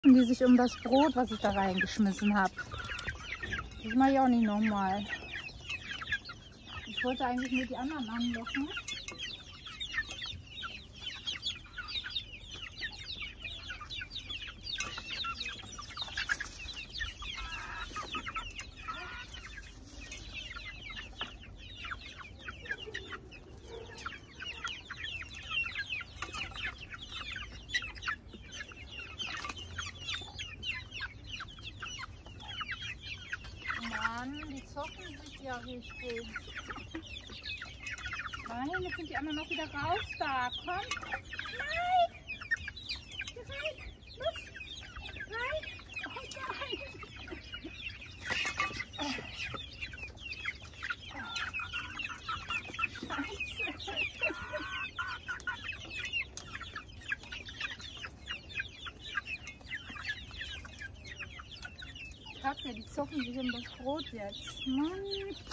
Die sich um das Brot, was ich da reingeschmissen habe. Das mache ich auch nicht nochmal. Ich wollte eigentlich nur die anderen anlocken. Die zocken sich ja richtig. Nein, jetzt sind die anderen noch wieder raus da. Komm. Nein! Rein! Los! Rein! Oh nein! Scheiße! Kacke, die zocken sich um das Brot jetzt. Mann.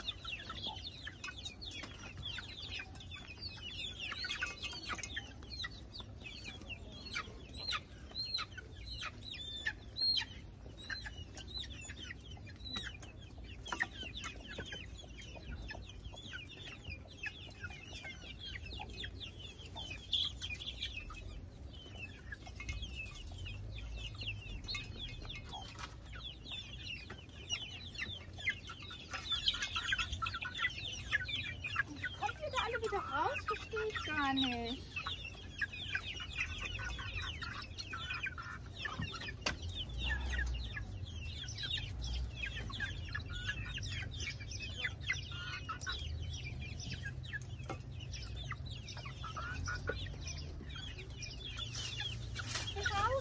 Wieder raus, verstehe ich gar nicht. Raus.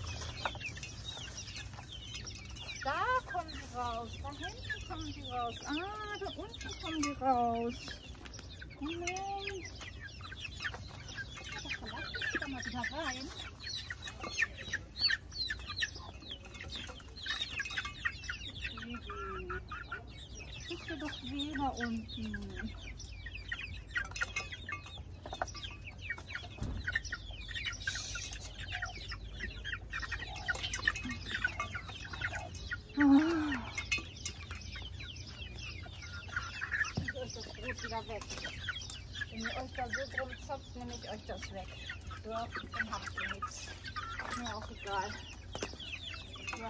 Da kommen sie raus. Da hinten kommen sie raus. Ah, da unten kommen die raus. Moment. Ach, verlass dich da mal wieder rein. Tut dir doch weh da unten. Das Brot wieder weg. Wenn ihr euch da so drum zopft, nehme ich euch das weg. So, dann habt ihr nichts. Mir auch egal. Ja.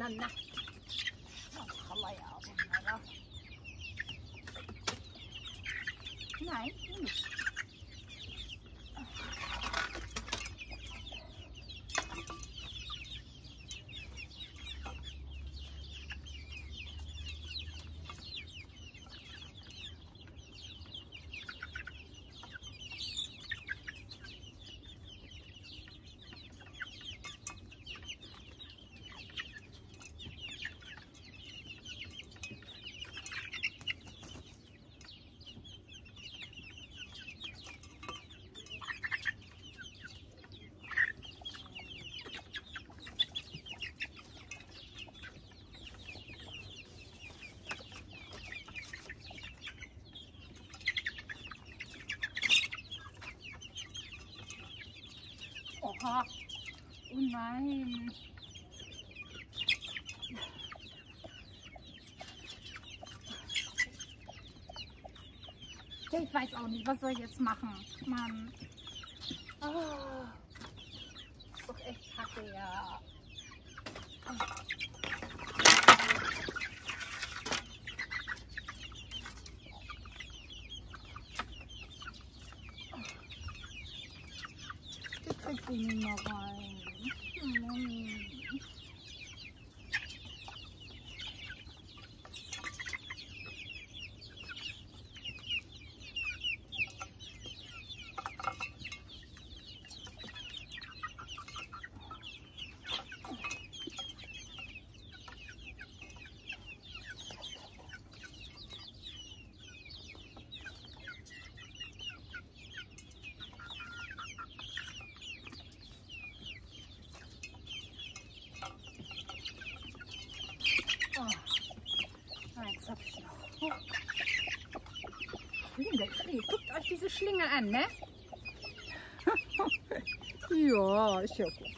na, na. Dat gaan wij aan. Nee, niet. Oha. Oh nein. Ich weiß auch nicht, was soll ich jetzt machen? Mann. Oh. Ist doch echt kacke, ja. Ich krieg die nicht mehr rein. Jetzt hab ich noch. Oh. Guckt euch diese Schlinge an, ne? Ja, ist ja gut.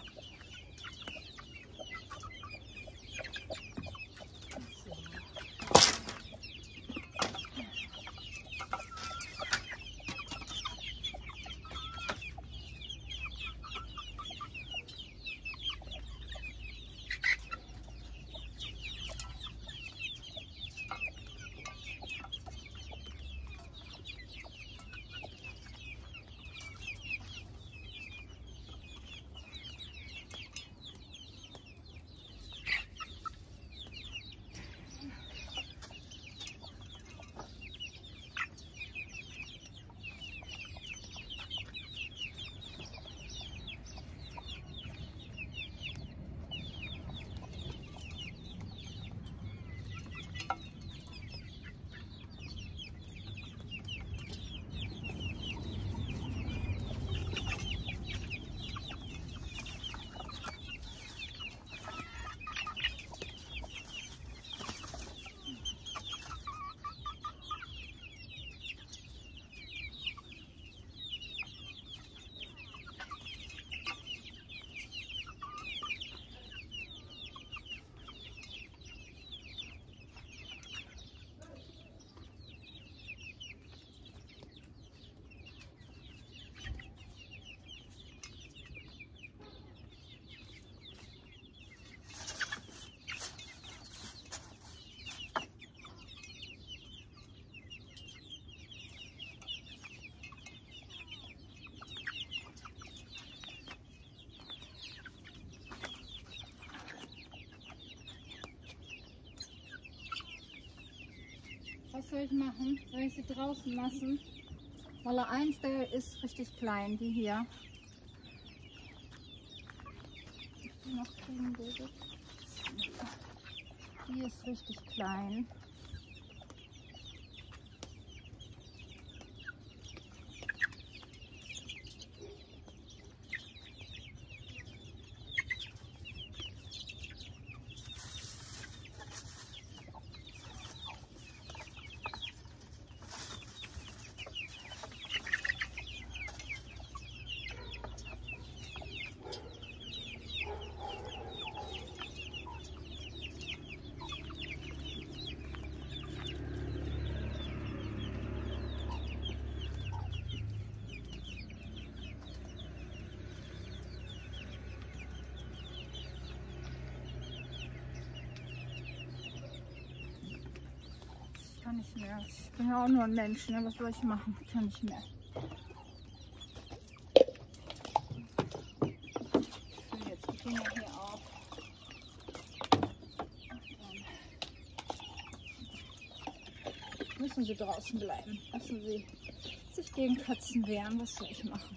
Was soll ich machen? Soll ich sie draußen lassen? Rolle 1, der ist richtig klein, die hier. Die noch kriegen würde. Die ist richtig klein. kann nicht mehr. Ich bin ja auch nur ein Mensch, ne? Was soll ich machen? Ich kann nicht mehr. Ich fülle jetzt die Dinger hier auf. Müssen sie draußen bleiben. Lassen sie sich gegen Katzen wehren. Was soll ich machen?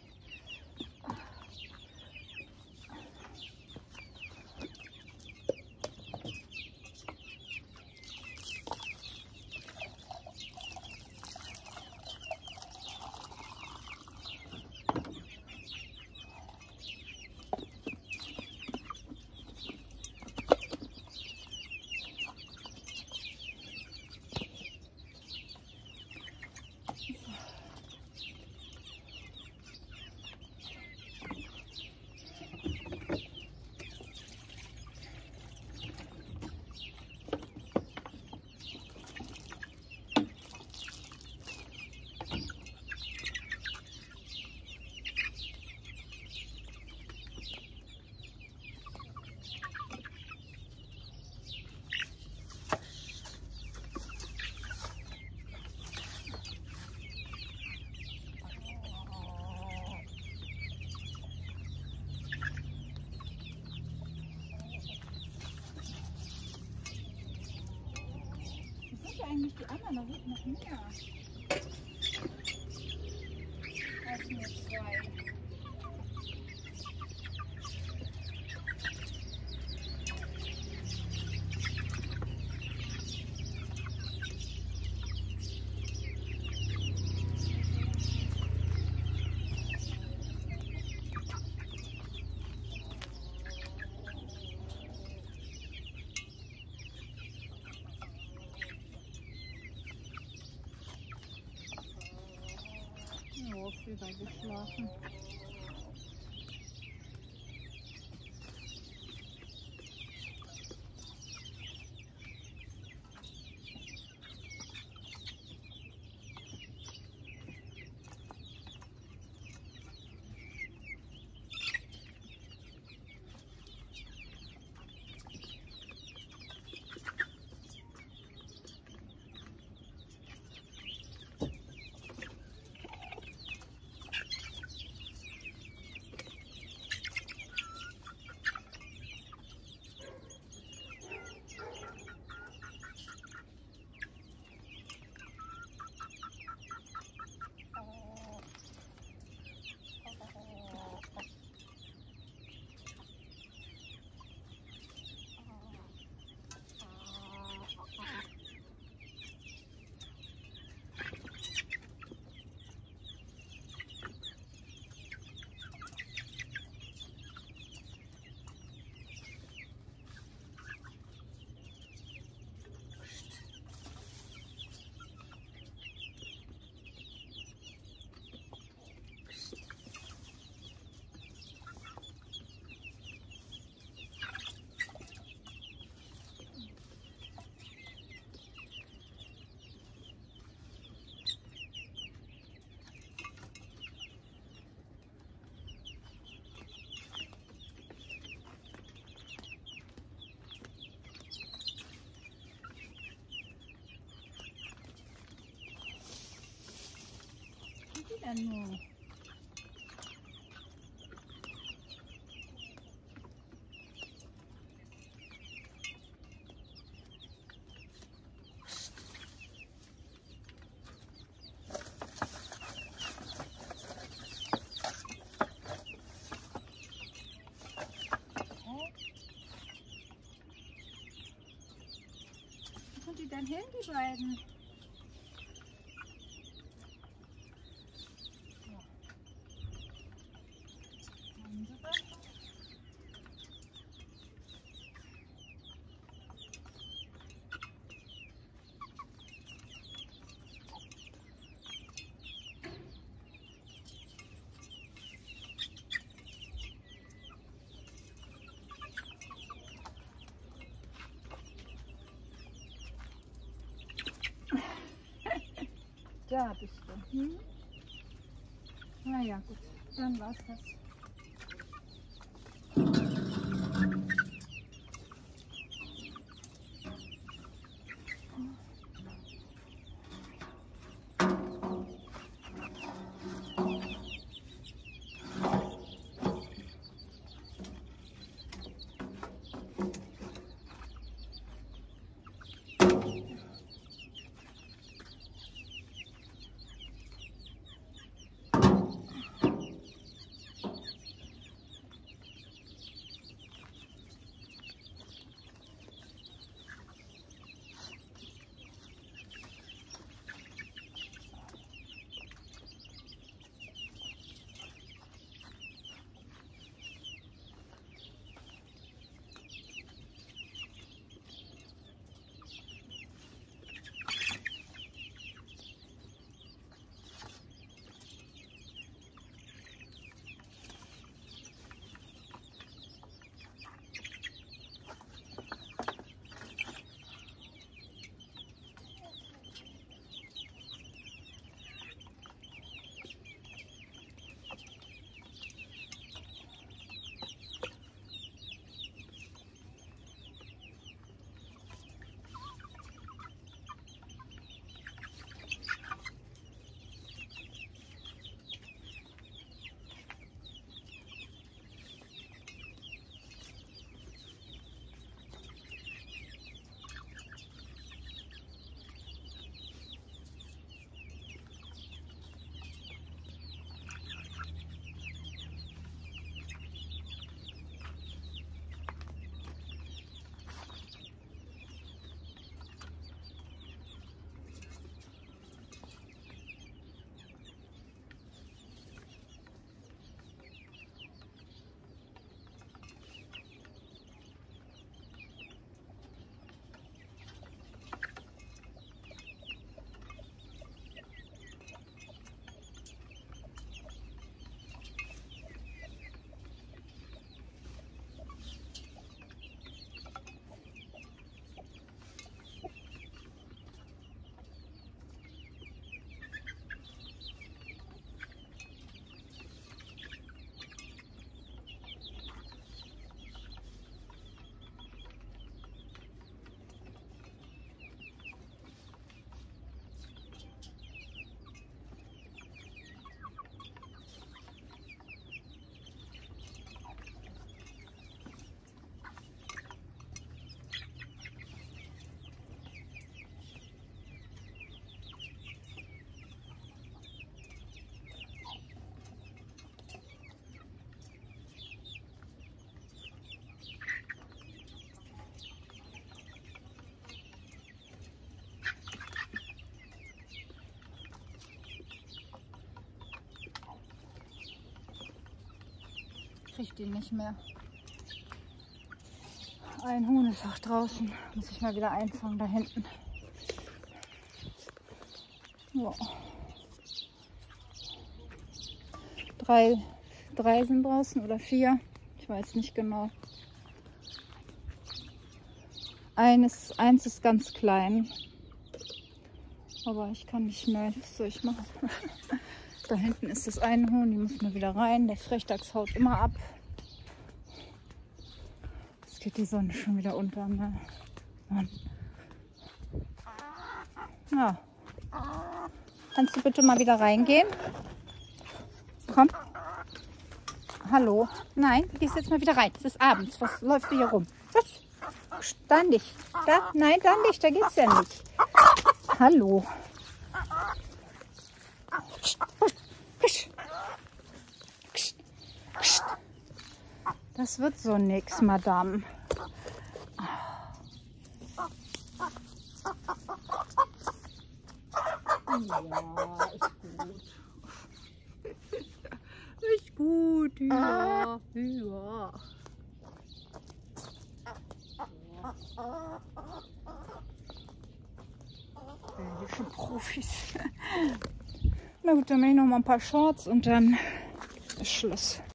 Eigentlich die anderen, da sind noch mehr. Da sind nur 2. Oh, wieder geschlafen. Denn nur. Wo sind die denn hin, die beiden? Da bist du. Hm? Na ja, gut. Dann war's das. kriege die nicht mehr. Ein Huhn ist auch draußen. Muss ich mal wieder einfangen da hinten. Ja. Drei sind draußen oder 4. Ich weiß nicht genau. Eins ist ganz klein. Aber ich kann nicht mehr. Was soll ich machen? Da hinten ist das eine Huhn, die muss mal wieder rein. Der Frechdachs haut immer ab. Jetzt geht die Sonne schon wieder unter. Ne? Mann. Ja. Kannst du bitte mal wieder reingehen? Komm. Hallo. Nein, du gehst jetzt mal wieder rein. Es ist abends. Was läuft hier rum? Was? Da nicht. Da? Nein, da nicht. Da geht's ja nicht. Hallo. Das wird so nix, Madame. Ja, ist gut. Ist gut, ja. Ja. Belgische Profis. Na gut, dann mache ich noch mal ein paar Shorts und dann ist Schluss.